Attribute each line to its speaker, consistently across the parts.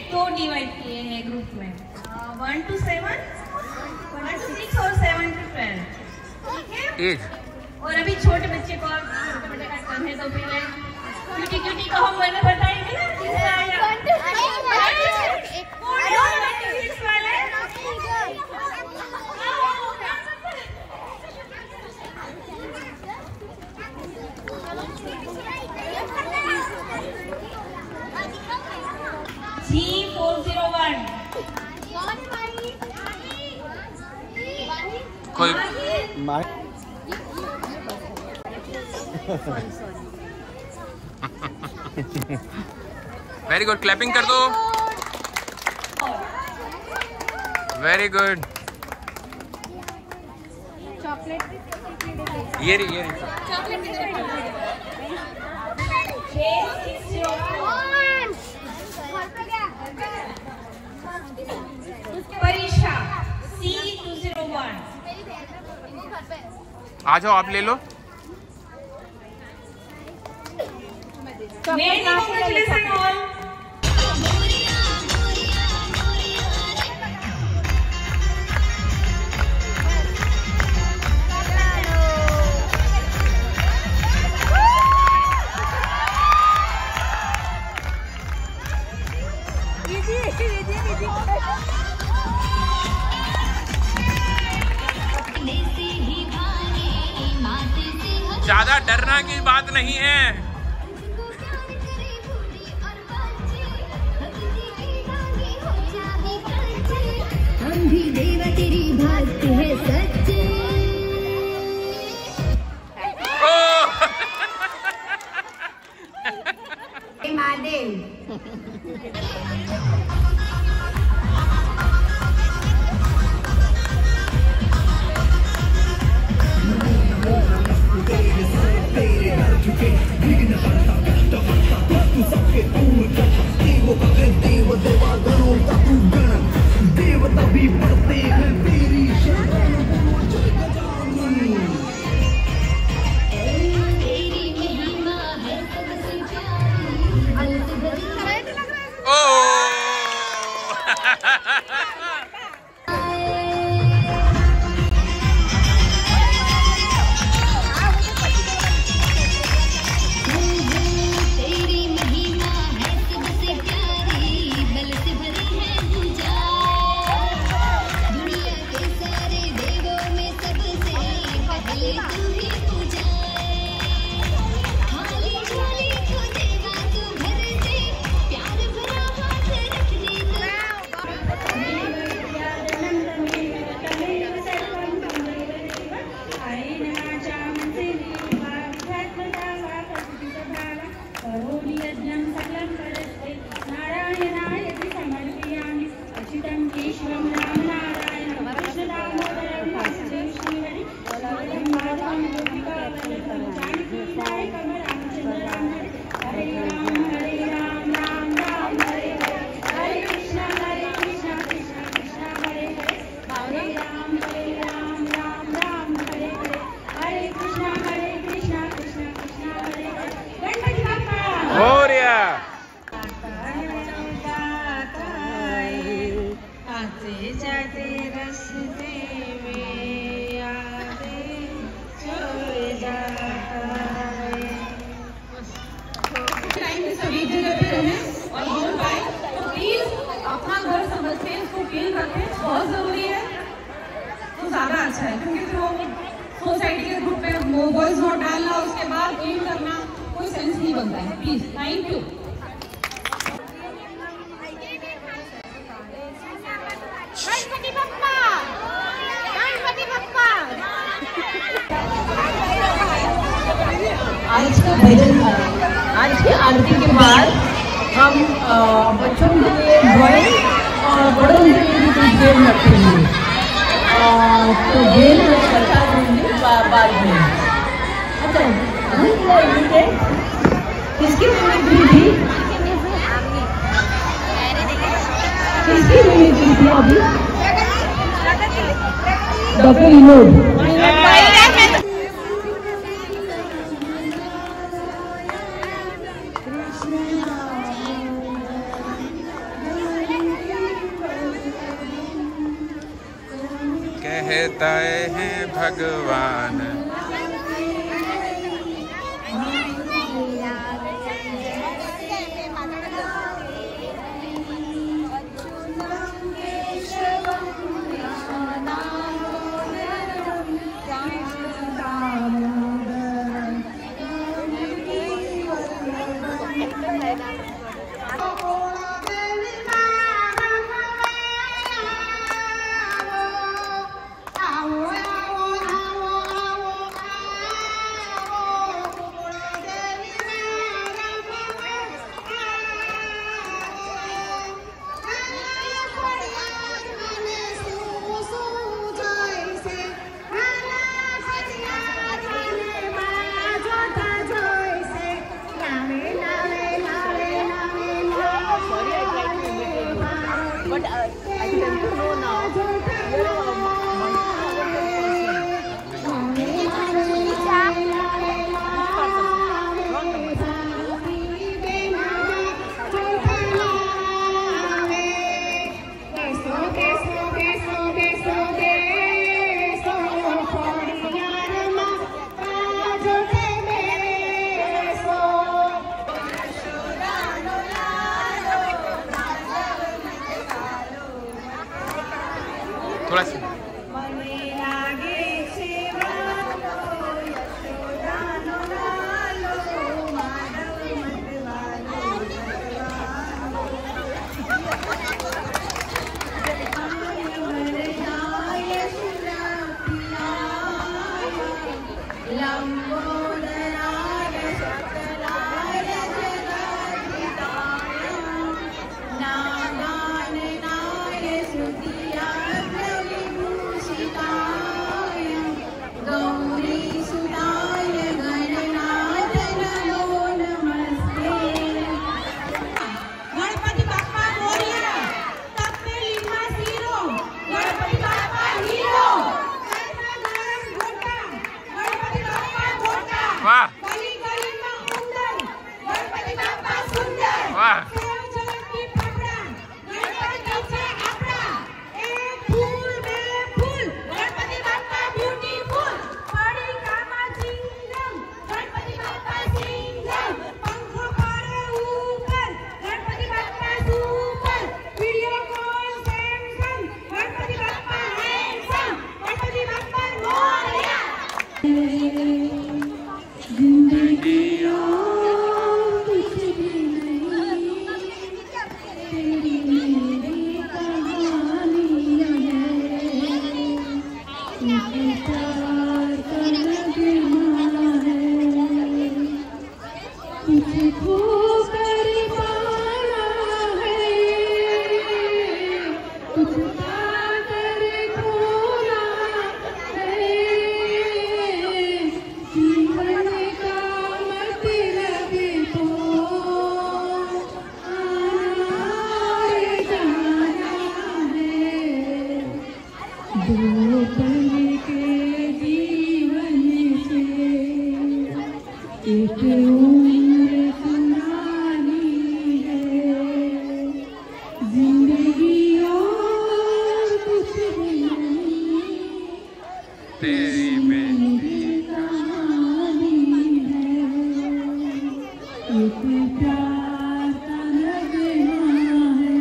Speaker 1: दो डिवाइड किए हैं ग्रुप में, 1 to 7, 1 to 6 और 7 to 12, ठीक है। और अभी छोटे बच्चे को आप छोटे बच्चे का करने तो फिर क्यूटी क्यूटी को हम मैंने बताएंगे ना, तीसरा आया 1 to 6 वाले। G401
Speaker 2: कोई वेरी गुड, क्लैपिंग कर दो। Very good. ये रही
Speaker 1: परीक्षा C201।
Speaker 2: आ जाओ, आप ले लो।
Speaker 1: Congratulations all।
Speaker 2: ज्यादा डरना की बात नहीं है।
Speaker 3: हम भी देवा तेरी भक्त है सच्चे। महादेव
Speaker 1: बहुत जरूरी है तो ज्यादा अच्छा है, क्योंकि फिर वो सोसाइटी के ग्रुप में वॉइस नोट डालना, उसके बाद क्लीन करना कोई सेंस नहीं बनता है। Please, thank you. Ganpati Bappa, Ganpati Bappa. आज का भजन, आज की आरती के बाद हम बच्चों के लिए ड्राइंग और बड़ों के लिए भी कुछ गेम रखेंगे, तो गेम में बता दूंगी बाद में। अच्छा, किसकी मिमिक्री थी? किसकी मिमिक्री थी अभी? डॉक्टर विनोद।
Speaker 2: बताए हैं भगवान। थोड़ा सा वाह वाह तेरी मेरी कहानी है, एक प्यार का नगमा है,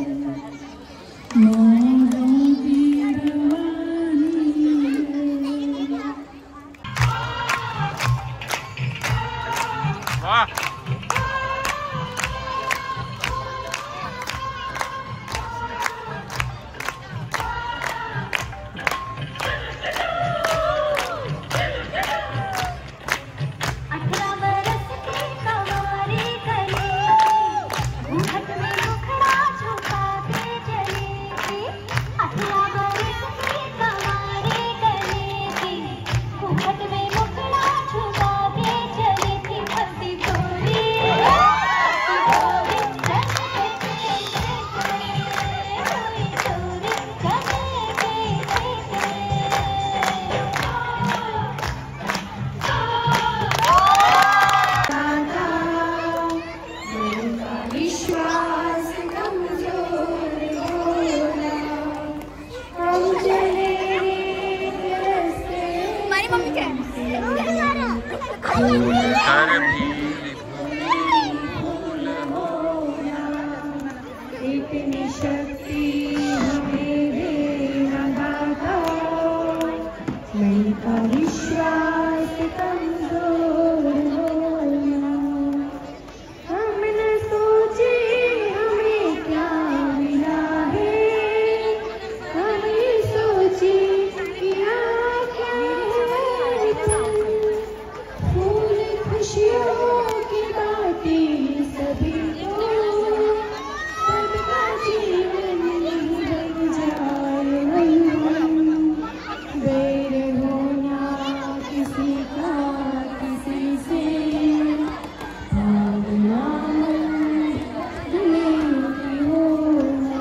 Speaker 2: मौजों की रवानी है। वाह
Speaker 3: मुखट में मुखड़ा छुपा के चली थी,
Speaker 2: कर भी
Speaker 3: इतनी शक्ति हमें देना दाता, मन का विश्वास कमजोर होना। हम न सोचे हमें क्या मिला है, हम ये सोचे क्या क्या है कल। फूल खुशियों की बातें सभी को, सबका जीवन बन जाए मन। बैर होना किसी का किसी से, भावना दिल की होना।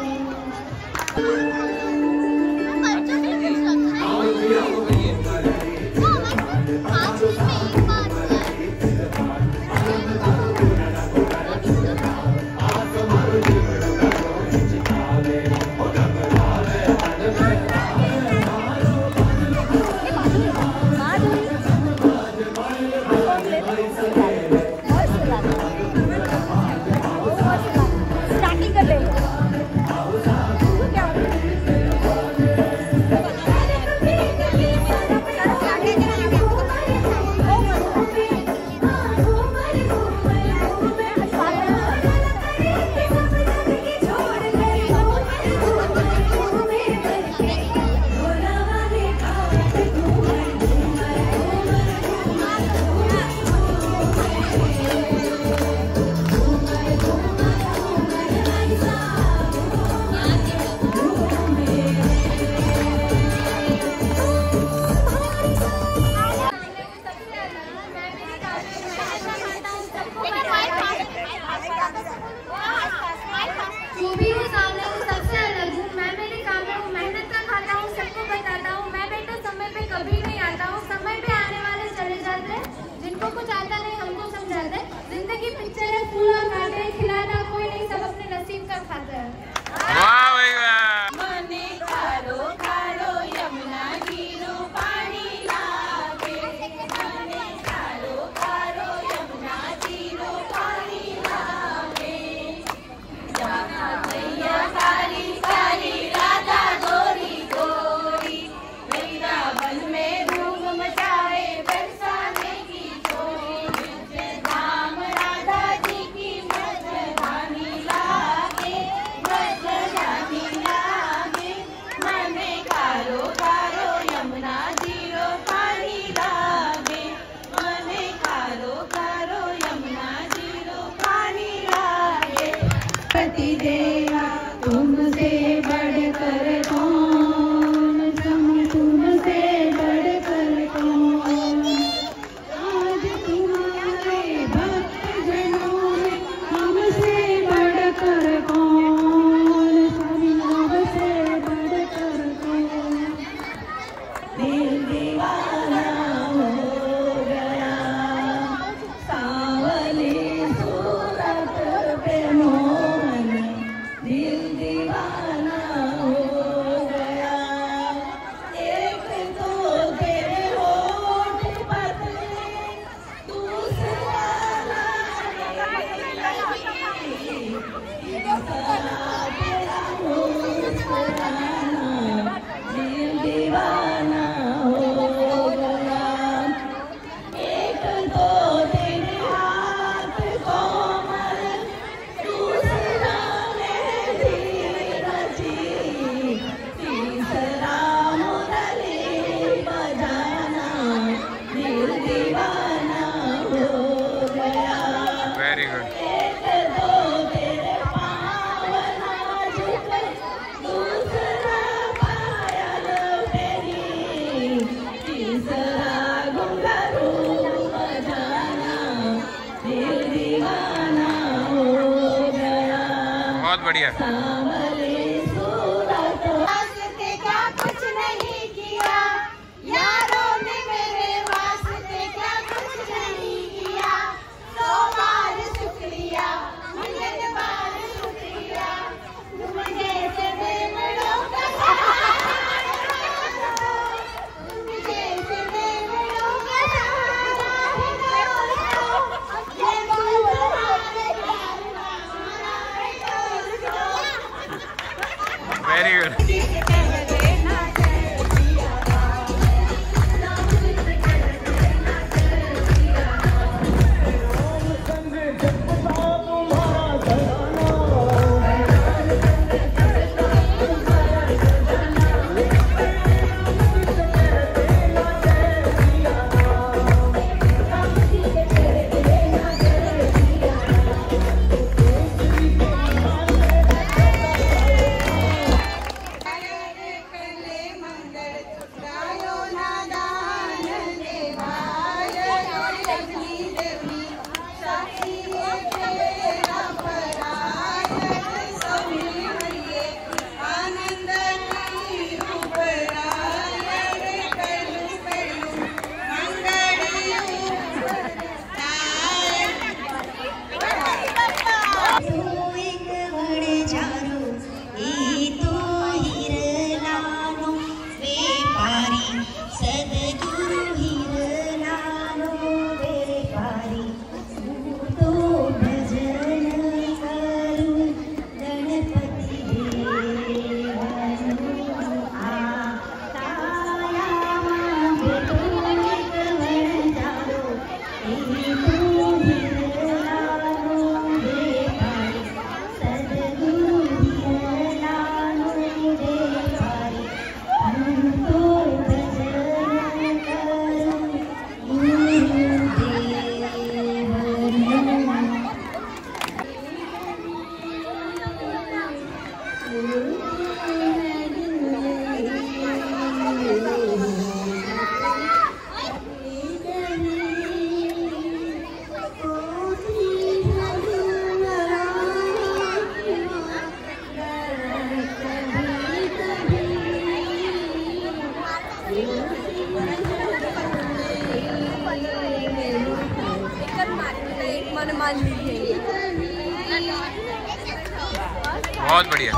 Speaker 4: स्टार्टिंग कर ले।
Speaker 5: जो भी हूँ सामने हूँ सबसे अलग हूँ। मैं मेरे काम में हूँ, मेहनत का खाता हूँ, सबको बताता हूँ। मैं बेटा समय पे कभी नहीं आता हूँ। समय पे आने वाले चले जाते हैं, जिनको कुछ आता नहीं हमको समझाते हैं। जिंदगी पिक्चर है, फूल और कांटे, खिलाना कोई नहीं, सब अपने नसीब का खाता है।
Speaker 2: वाह भाई वाह।
Speaker 1: मने खारो खारो यमुना गिरो पानी लागे, मने खारो खारो यमुना गिरो पानी लागे। जाना भैया कारी कारी राधा गोरी गोरी, वृंदावन में धूम मचाए बरसाने की छोरी। धाम राधा जी की मर्दानी लागे, मर्दानी लागे। मने कारो कारो यमुना जीरो पानी लागे, मने कारो कारो यमुना जीरो पानी लागे।
Speaker 3: पति देवा तुमसे बढ़कर कौन, तुमसे बढ़कर कौन। आज तुम्हारे भक्त जनों में हमसे बढ़कर कौन, हमसे बढ़कर कौन। दिल दीवाना हो गया सांवली सूरत पे मोहन, दिल दीवाना हो गया। एक तो तेरे होठ पतले, दूसरा तेरा मुस्कुराना, दिल दीवाना हो गया। एक तो तेरे हाथ कोमल, दूसरा मेहंदी रची, तीसरा मुरली बजाना, दिल दीवाना हो गया।
Speaker 2: Very good.
Speaker 3: एक तो तेरे पाँव नाजुक, दूसरा पायल तेरी, तीसरा घुंघरू बजाना, दिल दीवाना हो गया।
Speaker 2: बहुत बढ़िया।
Speaker 3: सांवली सूरत
Speaker 1: वास्ते क्या कुछ नहीं किया, यारों ने मेरे वास्ते क्या कुछ नहीं किया। 100 बार शुक्रिया, मिलियन बार शुक्रिया, तुम जैसे बेवड़ों का तुम जैसे बेवड़ों का सहारा है।
Speaker 2: बहुत बढ़िया।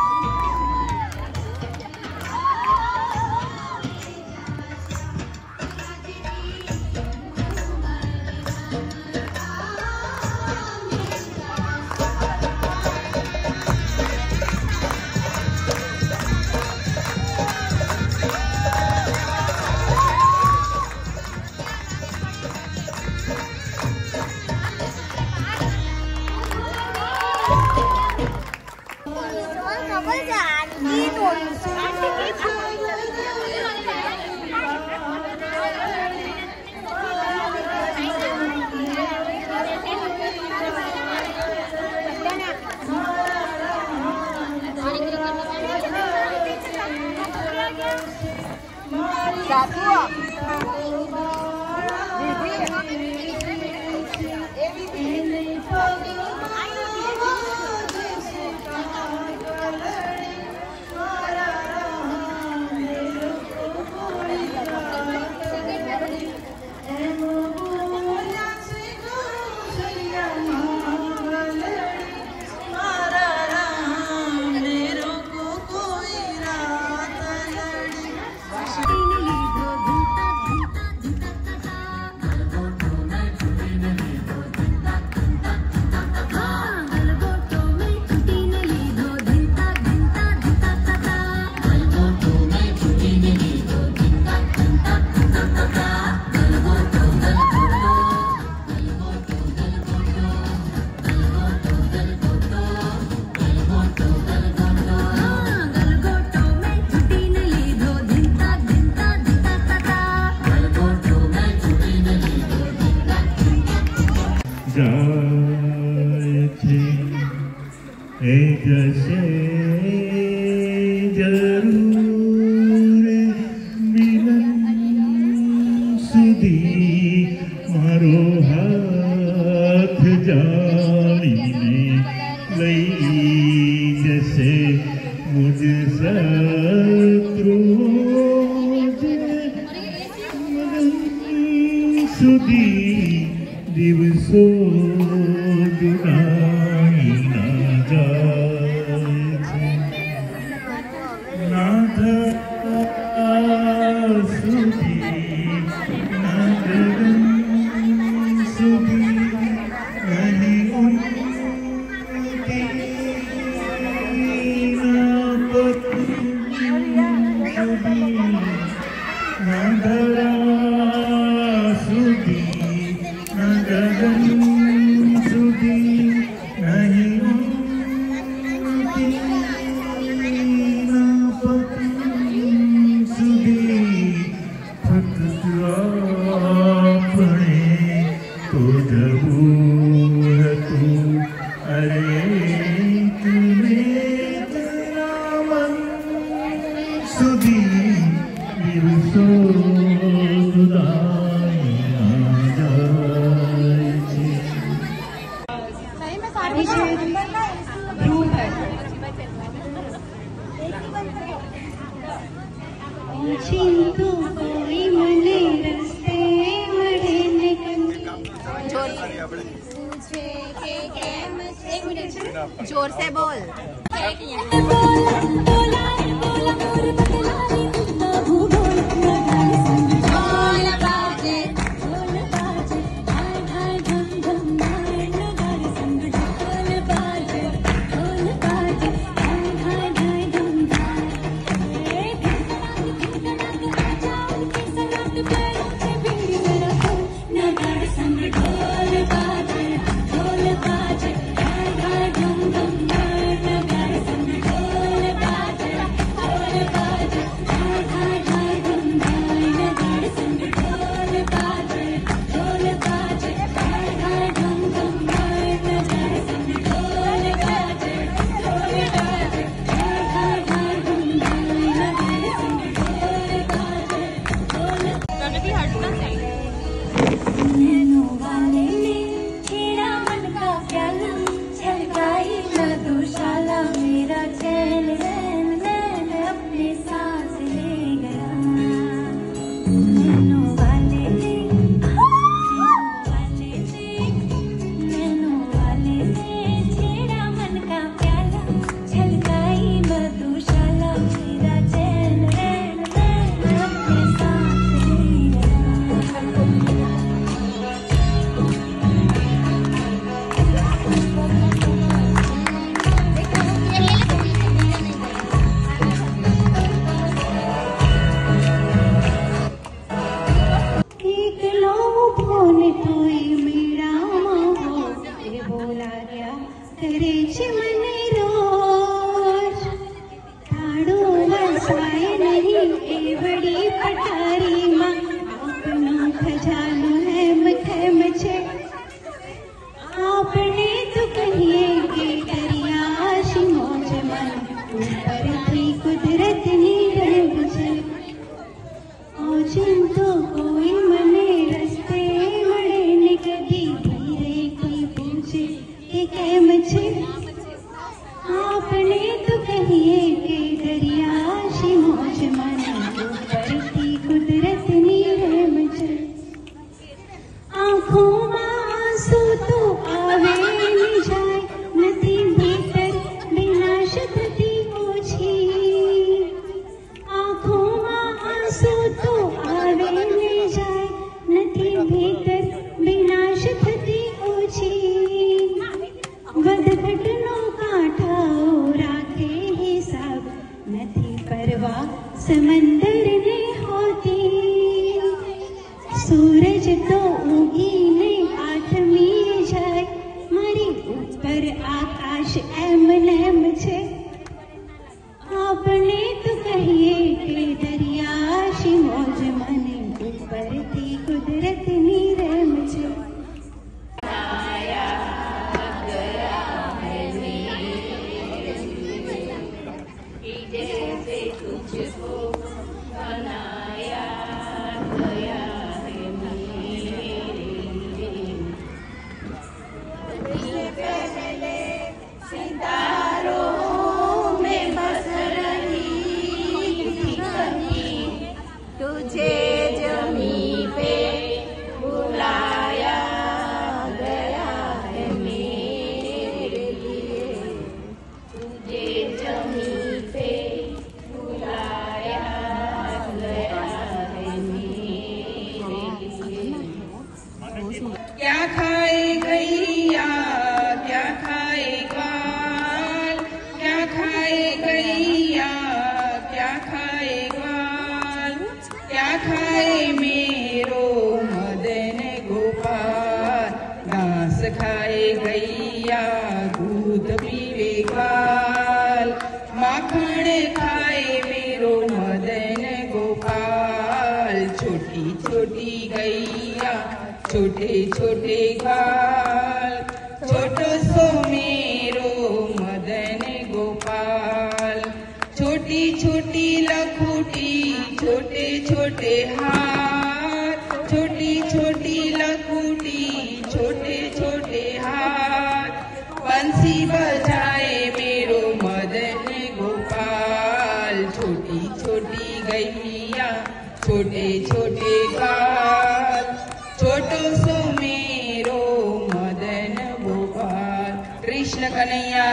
Speaker 4: जैसे जरूर मिलन सुधी मारो हाथ जालीने लई जैसे मुझ शत्रु सुधी दिवसों दुनाई ना जाए नाथ सुधी नगरन सुधी नहीं उनकी नापत सुधी नगरा सुधी नगरन सुधी नहीं उनकी नापत सुधी भक्त अपने तो जरूर तू अरे तुम्हें तेरा मन सुधी दिवसो दुदाई आ जाए
Speaker 3: चिंतु कोई मने रस्ते मरे
Speaker 5: जोर से बोल।
Speaker 3: ढोल मुझे आपने तो कहिए कि दरिया शी मौज मन ऊपरती कुदरत नी है मुझे आँखों में आंसू तो आवे नहीं जाए नदी भीतर विनाश थी ओछी आँखों में आंसू तो आवे नहीं जाए नदी भीतर विनाश थी ओछी वधघटनो कांठो राखे हिसाब नथी परवाह समंदर ने होती सूरज तो उगीने आठमी जाए मारी ऊपर आकाश एम छे आपने तो कहिए कि दरिया शी मौज मने ऊपर थी कुदरत नी रहम छे
Speaker 6: क्या खाए गैया क्या खाए ग्वाल क्या खाए गैया क्या खाए ग्वाल क्या खाए मेरो मदन गोपाल घास खाए गैया दूध पीवे ग्वाल माखण खाए मेरो मदन गोपाल छोटी छोटी गैया छोटे छोटे ग्वाल छोटो सो मेरो मदन गोपाल छोटी छोटी लखुटी छोटे छोटे हाथ छोटी छोटी लखुटी छोटे छोटे हाथ बंसी बजाए मेरो मदन गोपाल छोटी छोटी गैया छोटे छोटे ग्वाल छोटो सो मेरो मदन गोपाल कृष्ण कन्हैया